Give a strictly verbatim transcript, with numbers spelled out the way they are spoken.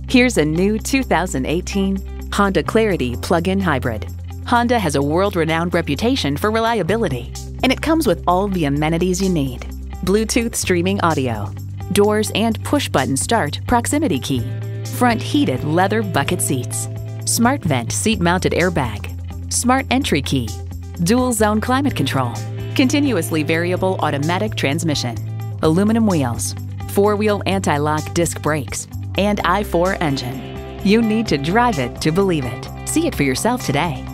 Here's a new two thousand eighteen Honda Clarity plug-in hybrid. Honda has a world-renowned reputation for reliability, and it comes with all the amenities you need. Bluetooth streaming audio, doors and push-button start proximity key, front heated leather bucket seats, smart vent seat-mounted airbag, smart entry key, dual zone climate control, continuously variable automatic transmission, aluminum wheels, four-wheel anti-lock disc brakes, and I four engine. You need to drive it to believe it. See it for yourself today.